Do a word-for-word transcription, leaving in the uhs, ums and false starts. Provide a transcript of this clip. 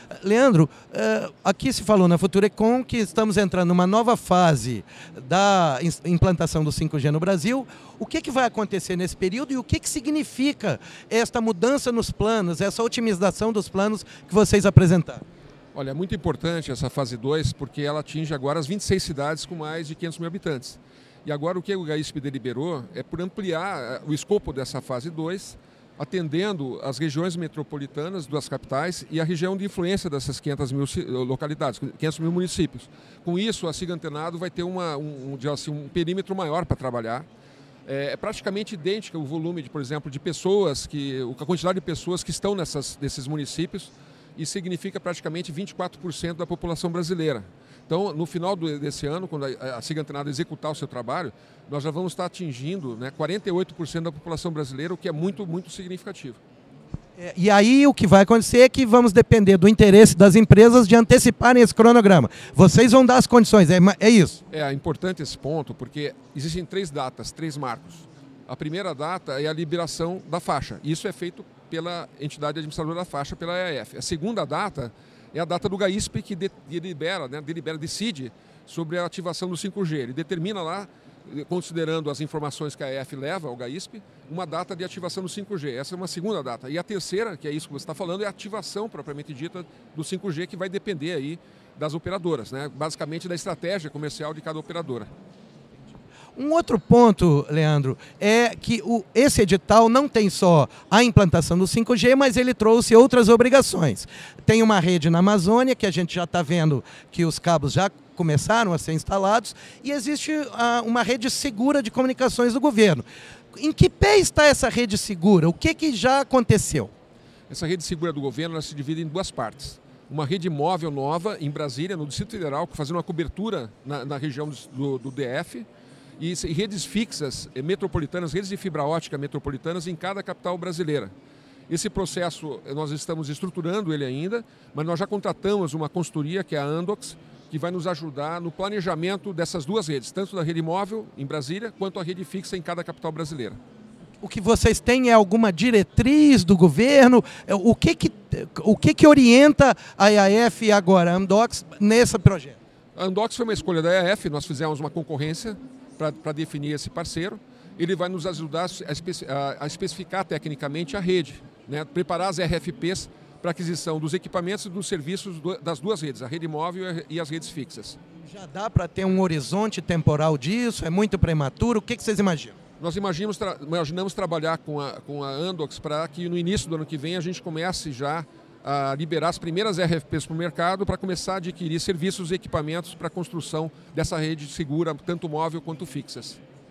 Leandro, aqui se falou na Futurecom que estamos entrando numa nova fase da implantação do cinco G no Brasil. O que, que vai acontecer nesse período e o que, que significa esta mudança nos planos, essa otimização dos planos que vocês apresentaram? Olha, é muito importante essa fase dois, porque ela atinge agora as vinte e seis cidades com mais de quinhentos mil habitantes. E agora o que o GAISP deliberou é por ampliar o escopo dessa fase dois, atendendo as regiões metropolitanas das capitais e a região de influência dessas quinhentas mil localidades, quinhentos mil municípios. Com isso, a SIGA Antenado vai ter uma, um, assim, um perímetro maior para trabalhar. É, é praticamente idêntico o volume, de, por exemplo, de pessoas, que, a quantidade de pessoas que estão nessas, nesses municípios, e significa praticamente vinte e quatro por cento da população brasileira. Então, no final do, desse ano, quando a, a SIGA Antenado executar o seu trabalho, nós já vamos estar atingindo, né, quarenta e oito por cento da população brasileira, o que é muito, muito significativo. É, e aí o que vai acontecer é que vamos depender do interesse das empresas de anteciparem esse cronograma. Vocês vão dar as condições, é, é isso? É importante esse ponto, porque existem três datas, três marcos. A primeira data é a liberação da faixa. Isso é feito pela entidade administradora da faixa, pela A E F. A segunda data é a data do GAISP, que delibera, né, delibera, decide sobre a ativação do cinco G. Ele determina lá, considerando as informações que a A E F leva ao GAISP, uma data de ativação do cinco G. Essa é uma segunda data. E a terceira, que é isso que você está falando, é a ativação propriamente dita do cinco G, que vai depender aí das operadoras, né? Basicamente da estratégia comercial de cada operadora. Um outro ponto, Leandro, é que o, esse edital não tem só a implantação do cinco G, mas ele trouxe outras obrigações. Tem uma rede na Amazônia, que a gente já está vendo que os cabos já começaram a ser instalados, e existe uh, uma rede segura de comunicações do governo. Em que pé está essa rede segura? O que, que já aconteceu? Essa rede segura do governo ela se divide em duas partes. Uma rede móvel nova em Brasília, no Distrito Federal, fazendo uma cobertura na, na região do, do D F, e redes fixas metropolitanas, redes de fibra ótica metropolitanas em cada capital brasileira. Esse processo nós estamos estruturando ele ainda, mas nós já contratamos uma consultoria, que é a Andox, que vai nos ajudar no planejamento dessas duas redes, tanto da rede móvel em Brasília, quanto a rede fixa em cada capital brasileira. O que vocês têm é alguma diretriz do governo? O que que, o que, que orienta a E A F e agora a Andox nesse projeto? A Andox foi uma escolha da E A F, nós fizemos uma concorrência para definir esse parceiro. Ele vai nos ajudar a, especi a, a especificar tecnicamente a rede, né? Preparar as R F Ps para aquisição dos equipamentos e dos serviços do, das duas redes, a rede móvel e as redes fixas. Já dá para ter um horizonte temporal disso? É muito prematuro? O que, que vocês imaginam? Nós imaginamos, tra imaginamos trabalhar com a, com a Andox para que no início do ano que vem a gente comece já a liberar as primeiras R F Ps para o mercado para começar a adquirir serviços e equipamentos para a construção dessa rede segura, tanto móvel quanto fixas.